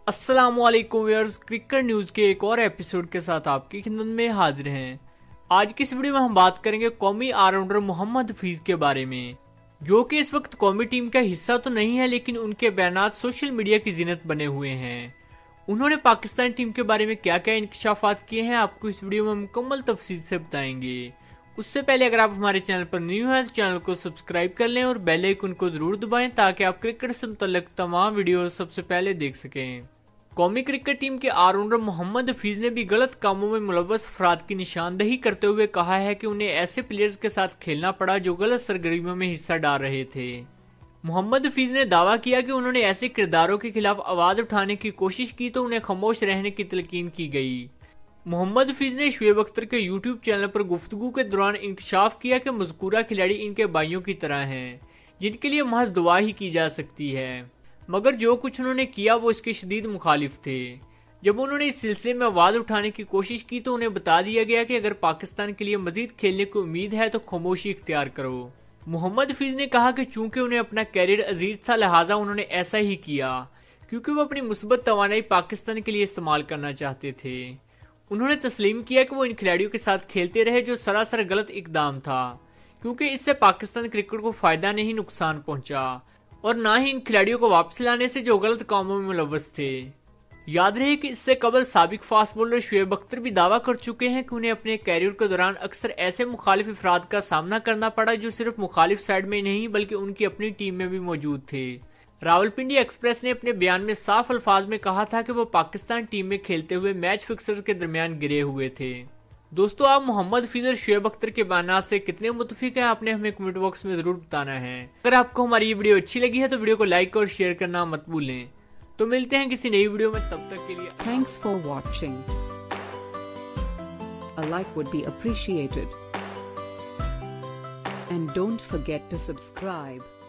अस्सलामुअलैकुम viewers, cricket news के एक और एपिसोड के साथ आपकी खिदमत में हाजिर हैं। आज की इस वीडियो में हम बात करेंगे कौमी ऑलराउंडर मोहम्मद हफीज के बारे में, जो कि इस वक्त कौमी टीम का हिस्सा तो नहीं है, लेकिन उनके बयानात सोशल मीडिया की जीनत बने हुए हैं। उन्होंने पाकिस्तान टीम के बारे में क्या क्या इंकशाफात किए हैं, आपको इस वीडियो में मुकम्मल तफसील से बताएंगे। उससे पहले अगर आप हमारे चैनल पर न्यू हैं तो चैनल को सब्सक्राइब कर लें और बेल आइकन को जरूर दबाएं ताकि आप क्रिकेट से मुतल्लिक तमाम वीडियो सबसे पहले देख सकें। कौमी क्रिकेट टीम के ऑलराउंडर मोहम्मद हफीज ने भी गलत कामों में मुलव्वस अफराद की निशानदेही करते हुए कहा है कि उन्हें ऐसे प्लेयर्स के साथ खेलना पड़ा जो गलत सरगर्मियों में हिस्सा डाल रहे थे। मोहम्मद हफीज ने दावा किया कि उन्होंने ऐसे किरदारों के खिलाफ आवाज उठाने की कोशिश की तो उन्हें खामोश रहने की तलकीन की गई। मोहम्मद हफीज ने शुएब अख्तर के यूट्यूब चैनल पर गुफ्तगू के दौरान इंकशाफ किया कि मज़कूरा खिलाड़ी इनके भाइयों की तरह हैं, जिनके लिए महज दुआ ही की जा सकती है, मगर जो कुछ उन्होंने किया वो इसके शदीद मुखालिफ थे। जब उन्होंने इस सिलसिले में आवाज़ उठाने की कोशिश की तो उन्हें बता दिया गया कि अगर पाकिस्तान के लिए मजीद खेलने की उम्मीद है तो खामोशी इख्तियार करो। मोहम्मद हफीज ने कहा कि चूंकि उन्हें अपना कैरियर अजीज था, लिहाजा उन्होंने ऐसा ही किया क्योंकि वो अपनी मुस्बत तवानाई पाकिस्तान के लिए इस्तेमाल करना चाहते थे। उन्होंने तस्लीम किया कि वो इन खिलाड़ियों के साथ खेलते रहे जो सरासर गलत इकदाम था, क्योंकि इससे पाकिस्तान क्रिकेट को फायदा नहीं नुकसान पहुंचा, और ना ही इन खिलाड़ियों को वापस लाने से जो गलत कामों में मुलव्वस थे। याद रहे कि इससे कबल साबिक फास्ट बॉलर शुएब अख्तर भी दावा कर चुके हैं कि उन्हें अपने कैरियर के दौरान अक्सर ऐसे मुखालिफ अफराद का सामना करना पड़ा जो सिर्फ मुखालिफ साइड में नहीं बल्कि उनकी अपनी टीम में भी मौजूद थे। रावलपिंडी एक्सप्रेस ने अपने बयान में साफ अल्फाज में कहा था कि वो पाकिस्तान टीम में खेलते हुए मैच फिक्सर के दरमियान गिरे हुए थे। दोस्तों, आप मोहम्मद हफीज और शुएब अख्तर के बयानात से कितने मुतफिक हैं, आपने हमें कमेंट बॉक्स में जरूर बताना है। अगर आपको हमारी ये वीडियो अच्छी लगी है तो वीडियो को लाइक और शेयर करना मत भूलें। तो मिलते हैं किसी नई वीडियो में, तब तक के लिए thanks for watching. A like would be appreciated. And don't forget to subscribe.